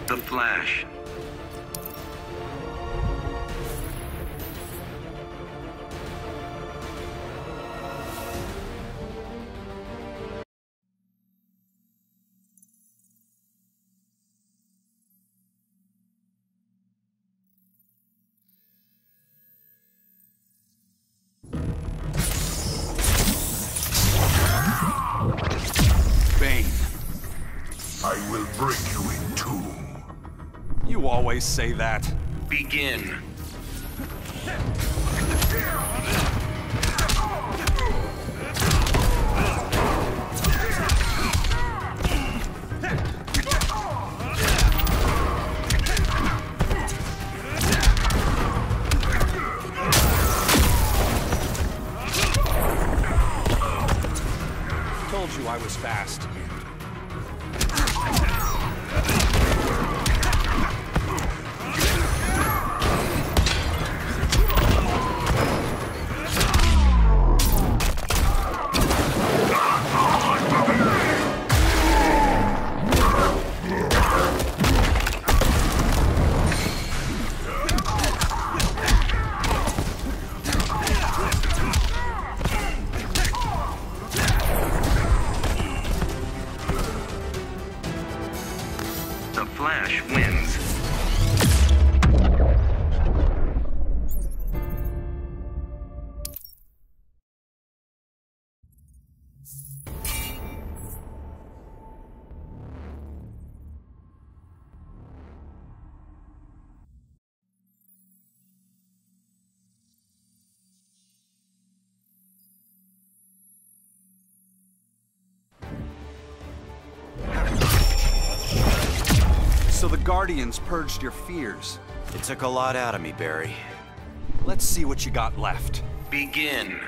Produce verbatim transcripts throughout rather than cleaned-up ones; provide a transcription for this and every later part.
The Flash. I will break you in two. You always say that. Begin. Told you I was fast. The Flash wins. So the Guardians purged your fears. It took a lot out of me, Barry. Let's see what you got left. Begin.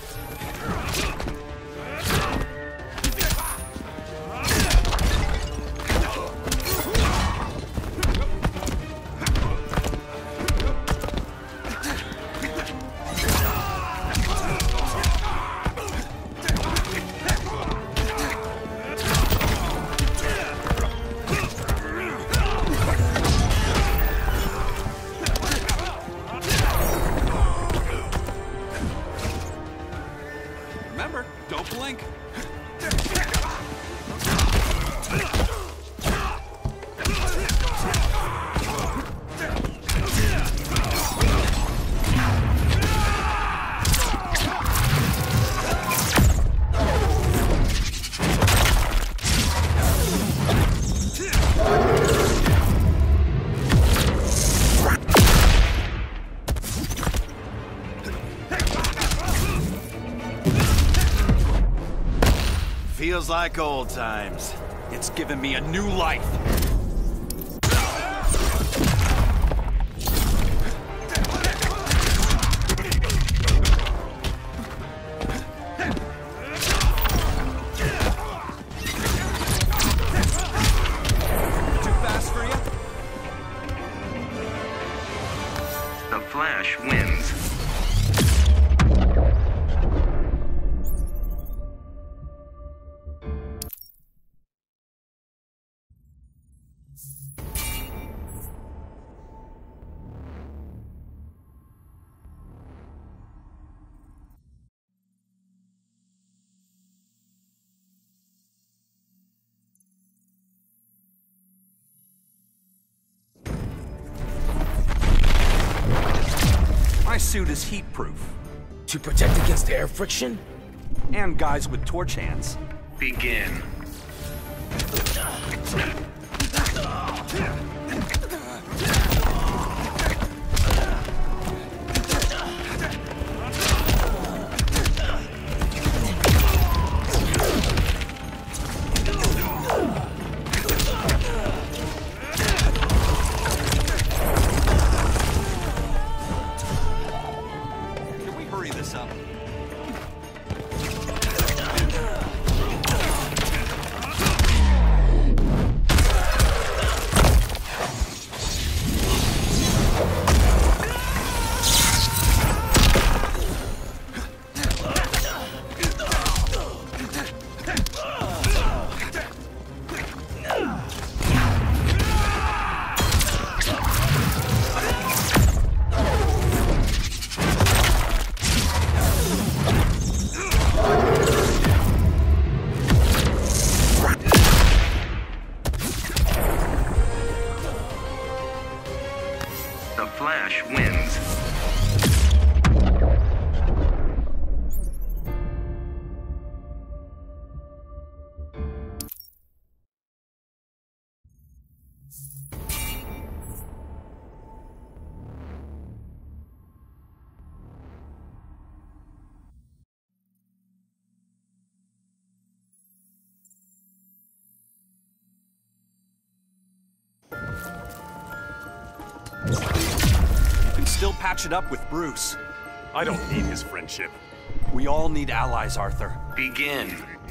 Remember, don't blink. Feels like old times. It's given me a new life. Too fast for you? The Flash wins. My suit is heat-proof. To protect against air friction? And guys with torch hands. Begin. Can we hurry this up? You can still patch it up with Bruce. I don't need his friendship. We all need allies, Arthur. Begin.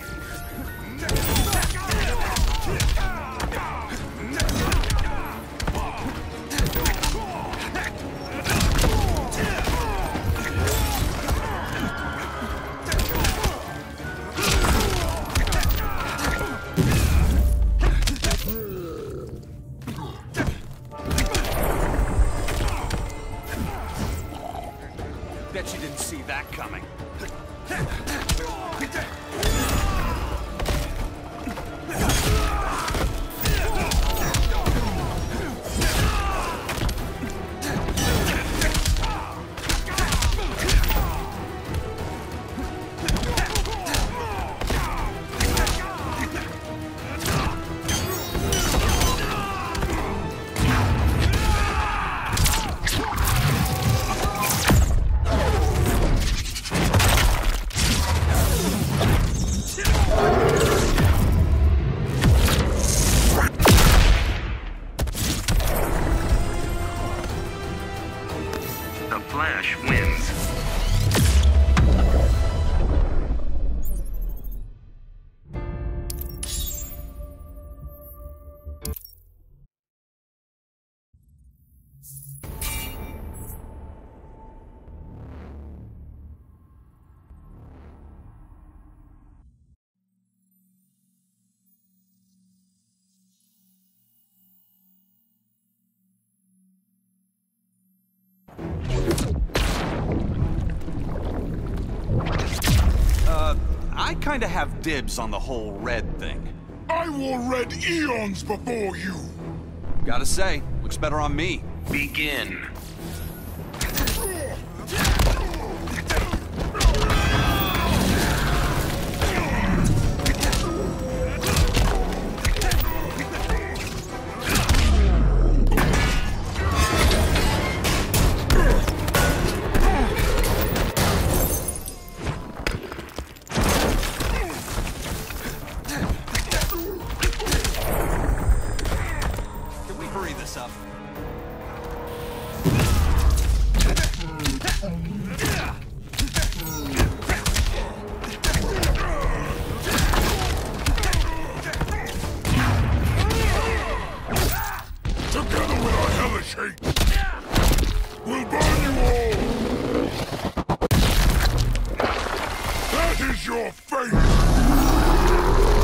Bet you didn't see that coming. The Flash wins. Uh, I kinda have dibs on the whole red thing. I wore red eons before you. Gotta say, looks better on me. Begin. Can we hurry this up? Together with our hellish hate, we'll burn you all. That is your fate.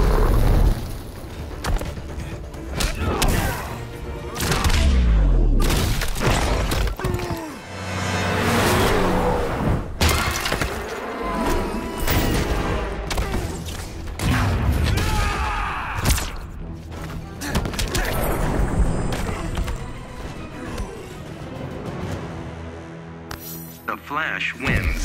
The Flash wins.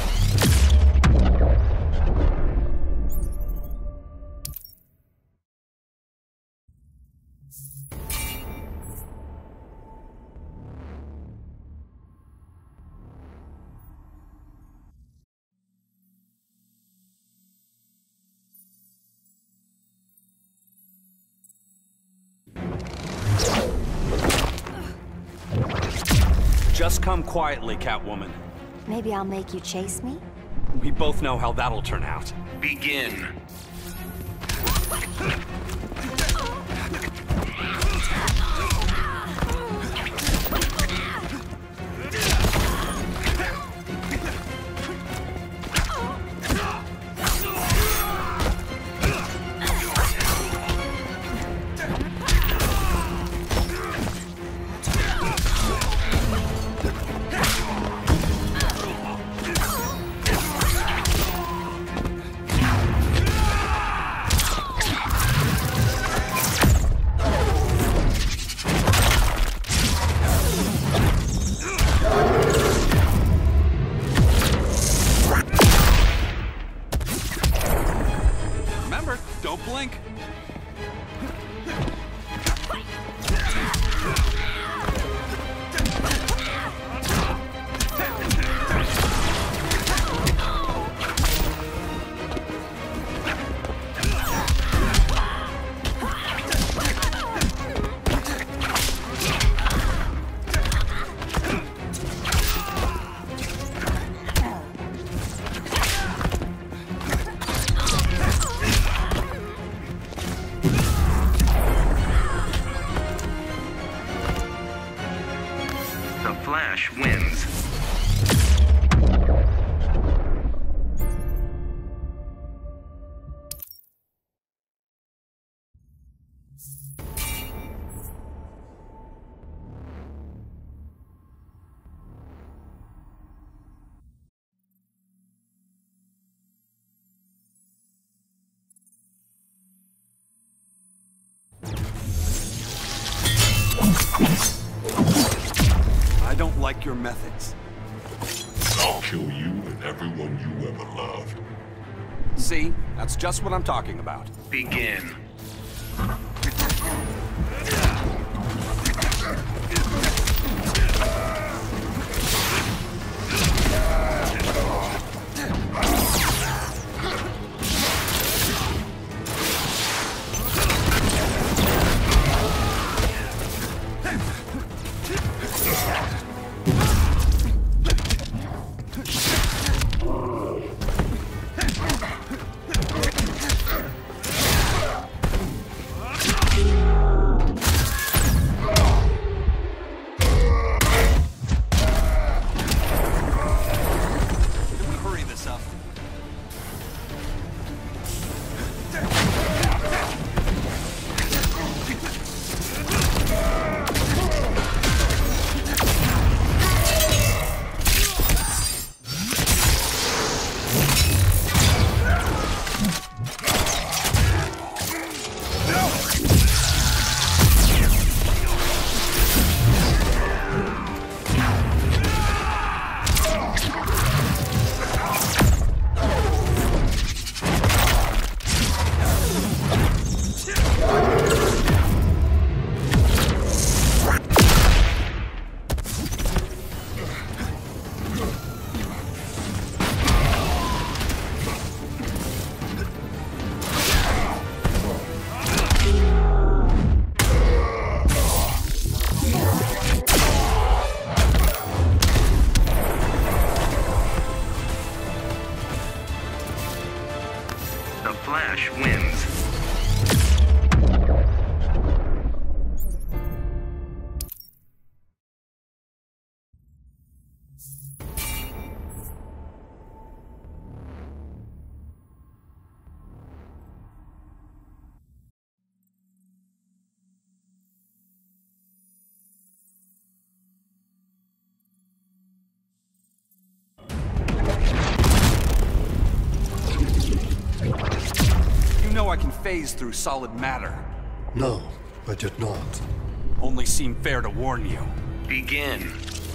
Just come quietly, Catwoman. Maybe I'll make you chase me? We both know how that'll turn out. Begin. I don't like your methods. I'll kill you and everyone you ever loved. See? That's just what I'm talking about. Begin. Hurry this up. The Flash wins. You know I can phase through solid matter. No, I did not. Only seemed fair to warn you. Begin.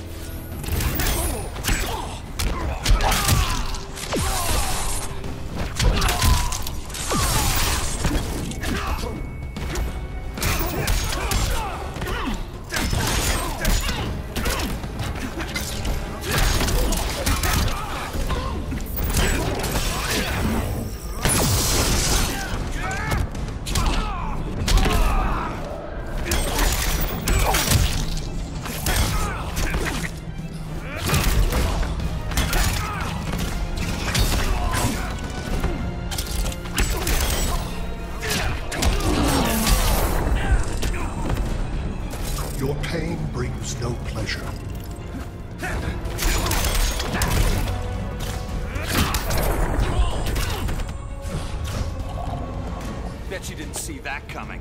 Your pain brings no pleasure. Bet you didn't see that coming.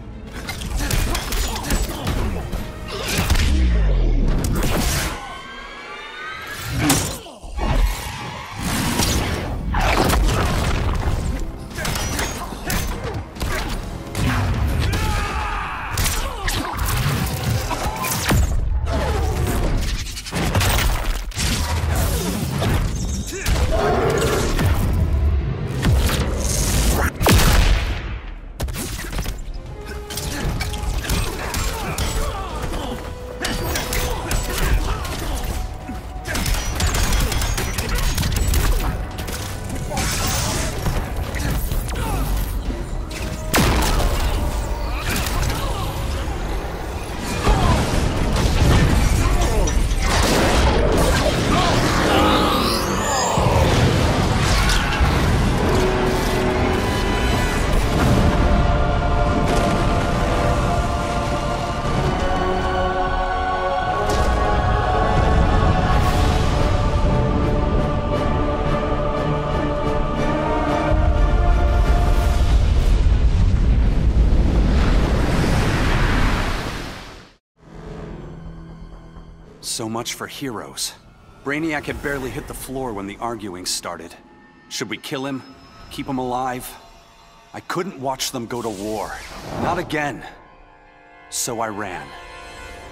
So much for heroes. Brainiac had barely hit the floor when the arguing started. Should we kill him? Keep him alive? I couldn't watch them go to war. Not again. So I ran.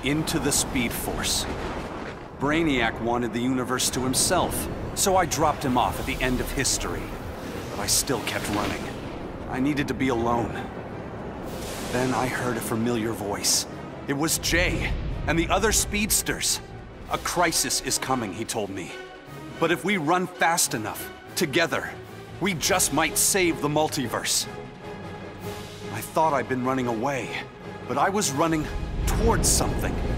into the Speed Force. Brainiac wanted the universe to himself, so I dropped him off at the end of history. But I still kept running. I needed to be alone. Then I heard a familiar voice. It was Jay, and the other speedsters. A crisis is coming, he told me. But if we run fast enough, together, we just might save the multiverse. I thought I'd been running away, but I was running towards something.